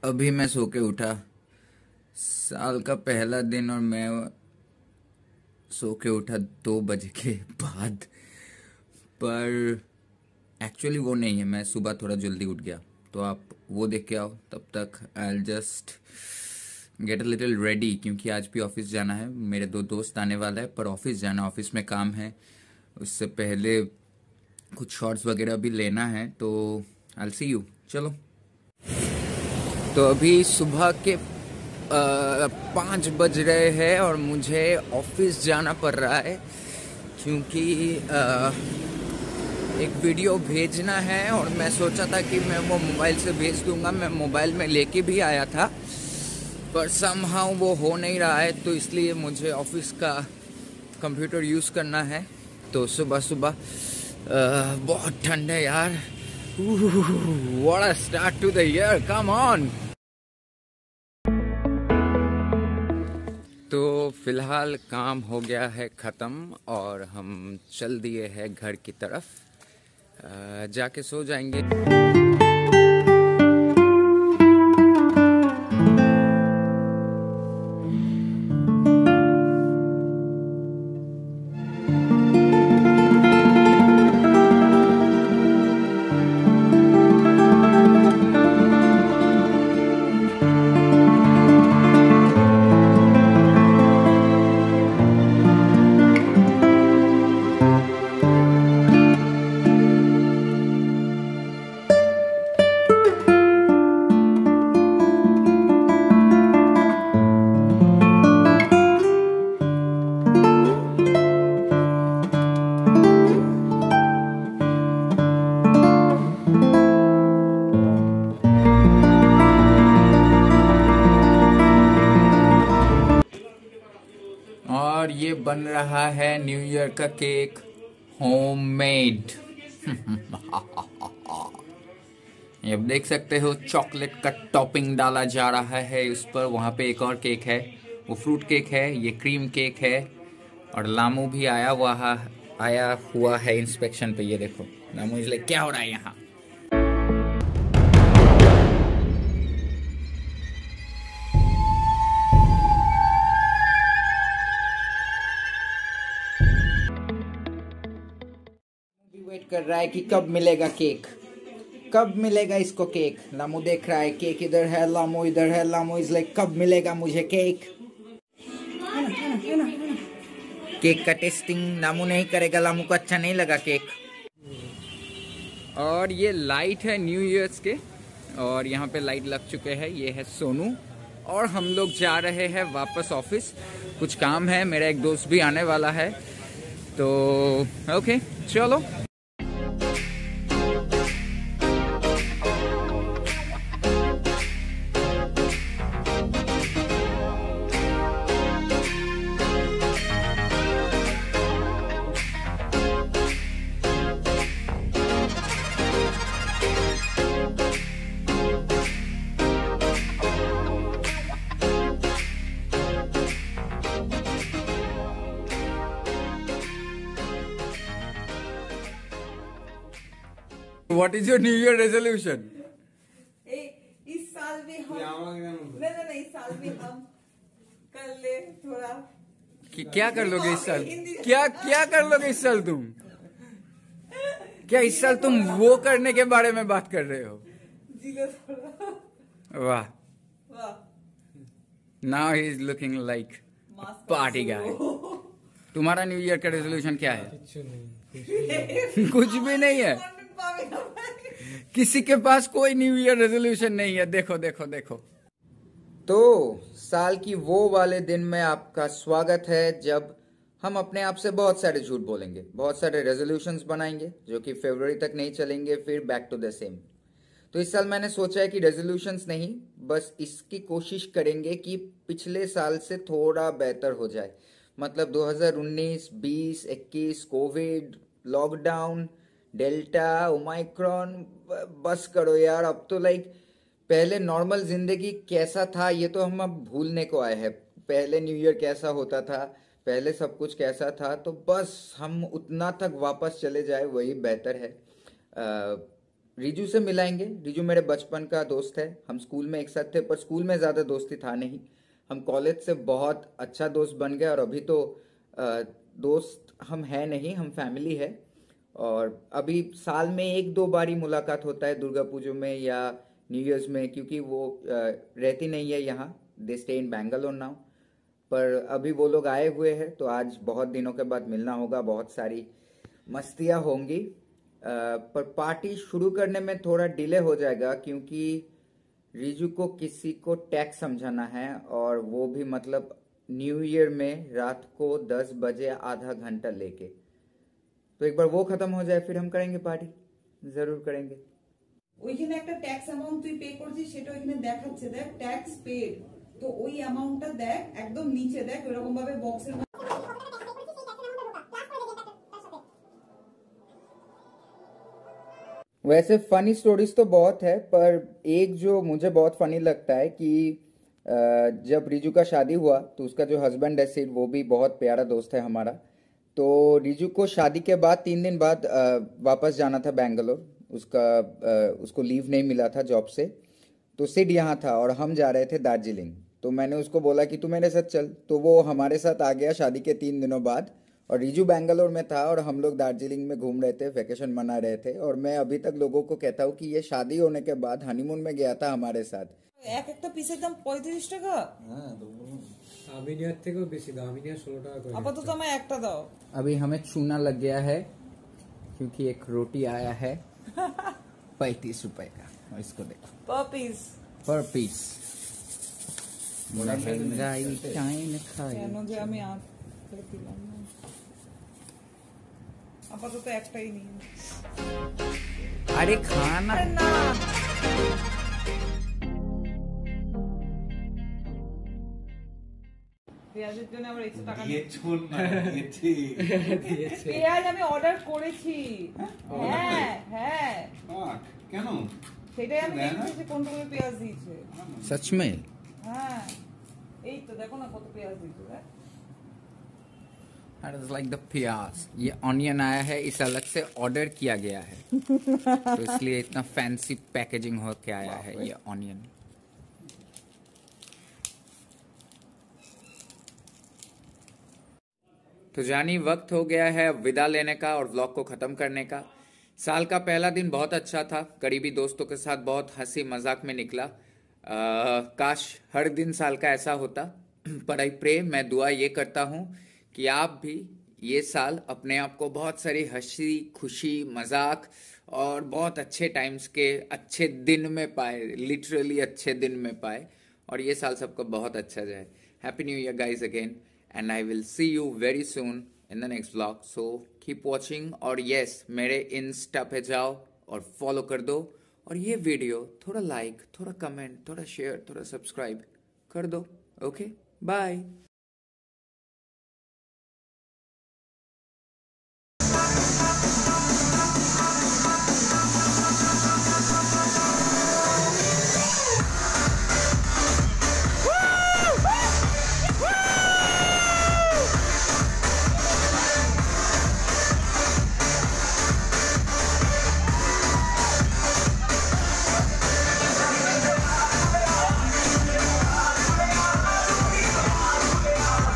अभी मैं सो के उठा। साल का पहला दिन और मैं सो के उठा 2 बजे के बाद। पर एक्चुअली वो नहीं है, मैं सुबह थोड़ा जल्दी उठ गया। तो आप वो देख के आओ, तब तक I just get a little ready, क्योंकि आज भी ऑफिस जाना है। मेरे 2 दोस्त आने वाला है, पर ऑफिस जाना, ऑफिस में काम है। उससे पहले कुछ शॉर्ट्स वगैरह भी लेना है, तो आई सी यू। चलो। तो अभी सुबह के 5 बज रहे हैं और मुझे ऑफिस जाना पड़ रहा है, क्योंकि एक वीडियो भेजना है। और मैं सोचा था कि मैं वो मोबाइल से भेज दूंगा, मैं मोबाइल में लेके भी आया था, पर समहाउ वो हो नहीं रहा है। तो इसलिए मुझे ऑफिस का कंप्यूटर यूज़ करना है। तो सुबह सुबह बहुत ठंड है यार। What a start to the year, come on. तो फिलहाल काम हो गया है ख़त्म और हम चल दिए हैं घर की तरफ। जाके सो जाएंगे। और ये बन रहा है न्यू ईयर का केक, होममेड। ये आप देख सकते हो, चॉकलेट का टॉपिंग डाला जा रहा है उस पर। वहाँ पे एक और केक है, वो फ्रूट केक है, ये क्रीम केक है। और लामू भी आया हुआ है इंस्पेक्शन पे। ये देखो लामू, इसलिए क्या हो रहा है यहाँ। वेट कर रहा है कि कब मिलेगा केक, कब मिलेगा इसको केक। लामू देख रहा है, केक इधर है, लामू इधर है। लामू इज लाइक, कब मिलेगा मुझे केक। केक का टेस्टिंग लामू नहीं करेगा, लामू को अच्छा नहीं लगा केक। और ये लाइट है न्यू ईयर्स के, और यहाँ पे लाइट लग चुके हैं। ये है सोनू, और हम लोग जा रहे हैं वापस ऑफिस। कुछ काम है, मेरा एक दोस्त भी आने वाला है। तो ओके, चलो। What is your New Year resolution? इस साल भी हम नहीं, इस साल भी हम कर ले थोड़ा। क्या कर लोगे इस साल? क्या कर लोगे इस साल तुम? क्या इस साल तुम वो करने के बारे में बात कर रहे हो? वाह, now he is looking like party guy. तुम्हारा न्यू ईयर का रेजोल्यूशन क्या है? कुछ भी नहीं है। किसी के पास कोई न्यू ईयर रेजोल्यूशन नहीं है। देखो देखो देखो। तो साल की वो वाले दिन में आपका स्वागत है, जब हम अपने आप से बहुत सारे झूठ बोलेंगे, बहुत सारे रेजोल्यूशंस बनाएंगे जो कि फरवरी तक नहीं चलेंगे, फिर बैक टू द सेम। तो इस साल मैंने सोचा है कि रेजोल्यूशंस नहीं, बस इसकी कोशिश करेंगे कि पिछले साल से थोड़ा बेहतर हो जाए। मतलब 2019, 20, 21, कोविड, लॉकडाउन, डेल्टा, ओमाइक्रॉन, बस करो यार। अब तो लाइक पहले नॉर्मल जिंदगी कैसा था ये तो हम अब भूलने को आए हैं। पहले न्यू ईयर कैसा होता था, पहले सब कुछ कैसा था, तो बस हम उतना तक वापस चले जाए, वही बेहतर है। रिजू से मिलाएंगे। रिजू मेरे बचपन का दोस्त है, हम स्कूल में एक साथ थे, पर स्कूल में ज़्यादा दोस्ती था नहीं। हम कॉलेज से बहुत अच्छा दोस्त बन गए और अभी तो दोस्त हम है नहीं, हम फैमिली है। और अभी साल में एक दो बार ही मुलाकात होता है, दुर्गा पूजा में या न्यू ईयर्स में, क्योंकि वो रहती नहीं है यहाँ, they stay in Bangalore now. पर अभी वो लोग आए हुए हैं तो आज बहुत दिनों के बाद मिलना होगा, बहुत सारी मस्तियाँ होंगी। पर पार्टी शुरू करने में थोड़ा डिले हो जाएगा क्योंकि रिजू को किसी को टैक्स समझाना है, और वो भी मतलब न्यू ईयर में रात को 10 बजे आधा घंटा लेके। तो एक बार वो खत्म हो जाए फिर हम करेंगे पार्टी, जरूर करेंगे। ওইখানে একটা ট্যাক্স অ্যামাউন্ট তুই পে করছিস, সেটা ওইখানে দেখাচ্ছে, দেখ ট্যাক্স পেড। তো ওই অ্যামাউন্টটা দেখ, একদম নিচে দেখ এরকম ভাবে বক্সের। वैसे फनी स्टोरीज तो बहुत है, पर एक जो मुझे बहुत फनी लगता है कि जब रिजू का शादी हुआ तो उसका जो हस्बैंड है सिड, वो भी बहुत प्यारा दोस्त है हमारा। तो रिजू को शादी के बाद 3 दिन बाद वापस जाना था बैंगलोर, उसको लीव नहीं मिला था जॉब से। तो सिड यहाँ था और हम जा रहे थे दार्जिलिंग। तो मैंने उसको बोला कि तू मेरे साथ चल, तो वो हमारे साथ आ गया शादी के 3 दिनों बाद। और रिजू बैंगलोर में था और हम लोग दार्जिलिंग में घूम रहे थे, वेकेशन मना रहे थे। और मैं अभी तक लोगों को कहता हूँ कि ये शादी होने के बाद हनीमून में गया था हमारे साथ। এক একটা পিসের দাম 35 টাকা। আমিনিয়ার থেকেও বেশি দাম, আমিনিয়া 16 টাকা করে। আপাতত আমায় একটা দাও। अभी हमें चूना लग गया है क्योंकि एक रोटी आया है 35 रुपए का, और इसको देखो पर पीस। पर पीस। महंगाई चाइन खाई। কেন যে আমি আর করে দিলাম না। আপাতত একটাই নিয়ে। अरे खाना আরে না। পেঁয়াজের জন্য আমার এক্সট্রা টাকা দিয়েছি। পেঁয়াজ আমি অর্ডার করেছি। হ্যাঁ হ্যাঁ। কেন? সেটাই আমি দেখতেছি কোন রকমের পেঁয়াজ দিয়েছে। सच में? হ্যাঁ এই তো দেখো না কত পেঁয়াজ দিয়েছে। It's like the प्याज, ये ऑनियन आया है, इस अलग से ऑर्डर किया गया है तो इसलिए इतना फैंसी पैकेजिंग हो के आया है ये ऑनियन। तो जानी वक्त हो गया है विदा लेने का और व्लॉग को खत्म करने का। साल का पहला दिन बहुत अच्छा था, करीबी दोस्तों के साथ बहुत हंसी मजाक में निकला। काश हर दिन साल का ऐसा होता। पर आई प्रे, मैं दुआ ये करता हूँ कि आप भी ये साल अपने आप को बहुत सारी हंसी खुशी मजाक और बहुत अच्छे टाइम्स के अच्छे दिन में पाए, लिटरली अच्छे दिन में पाए, और ये साल सबको बहुत अच्छा जाए। Happy new year guys again, and I will see you very soon in the next vlog. So keep watching, और यस मेरे इंस्टा पे जाओ और फॉलो कर दो, और ये वीडियो थोड़ा लाइक, थोड़ा कमेंट, थोड़ा शेयर, थोड़ा सब्सक्राइब कर दो। Okay, bye.